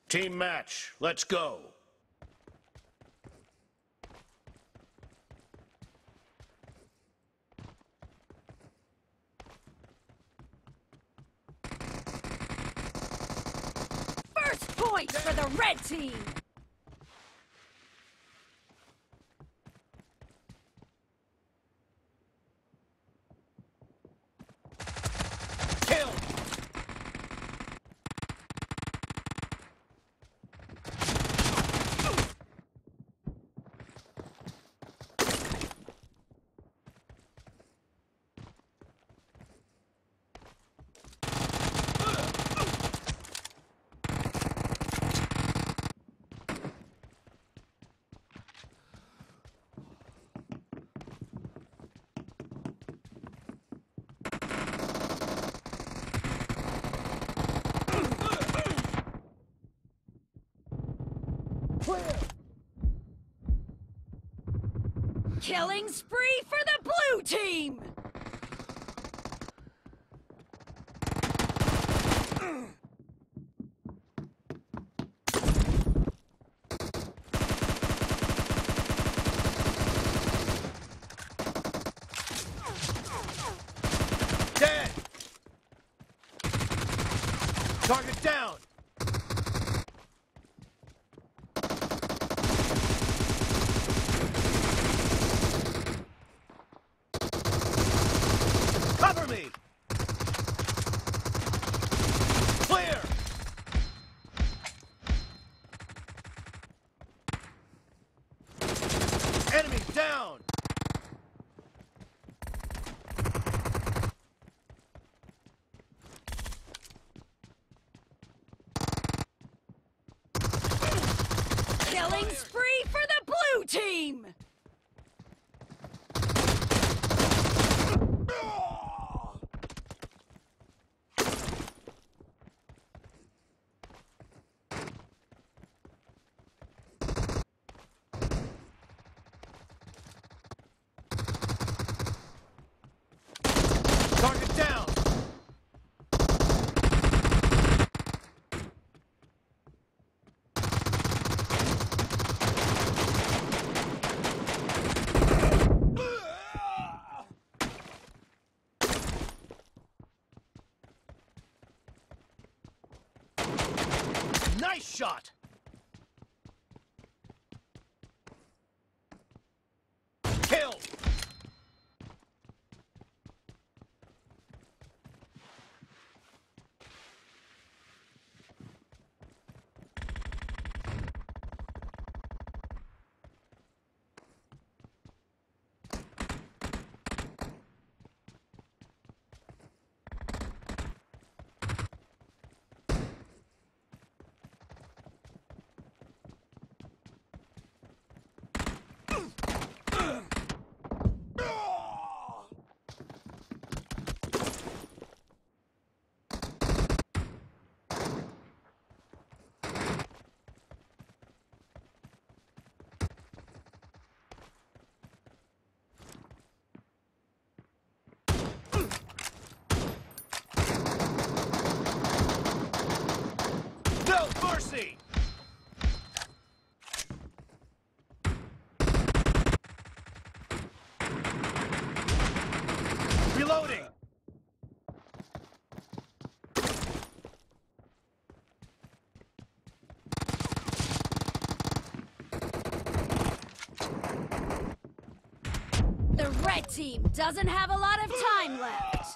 Team match, let's go. First point for the red team! Kill! Killing spree for the blue team! Dead! Target down! Cover me! Clear! Enemy down! Killing spree for the blue team! Target down! Nice shot! Kill! No mercy! Reloading! The red team doesn't have a lot of time left.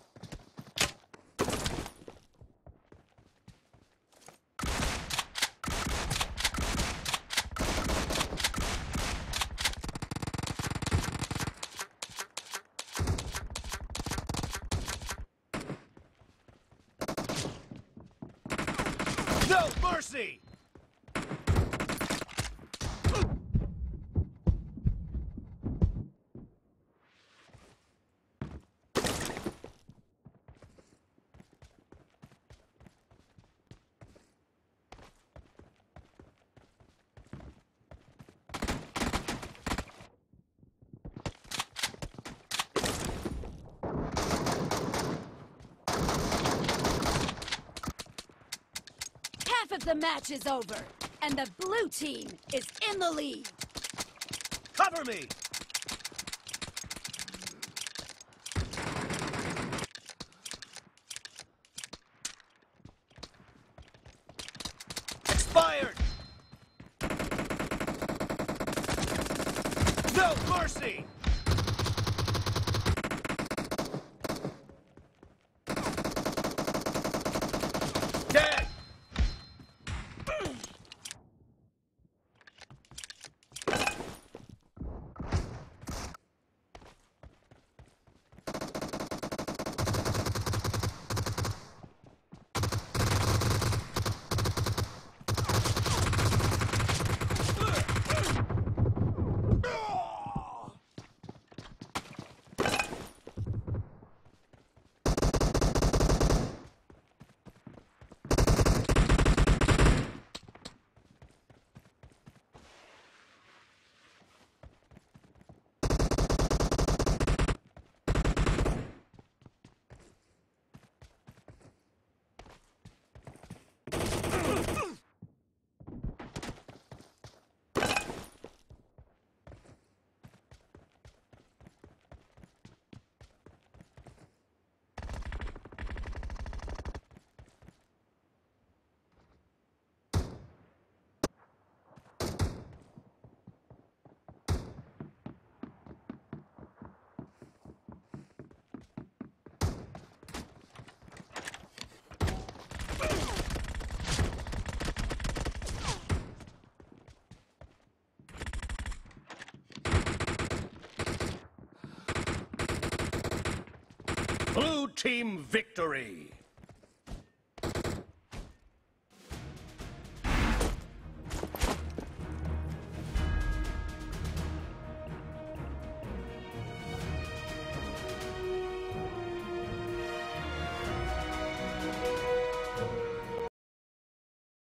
No mercy! Half of the match is over, and the blue team is in the lead. Cover me! Expired! No mercy! Dead! Blue team victory!